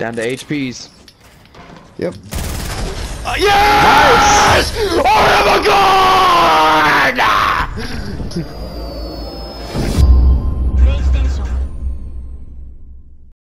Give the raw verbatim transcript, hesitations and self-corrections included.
Down to H Ps. Yep. Uh, yes! Nice!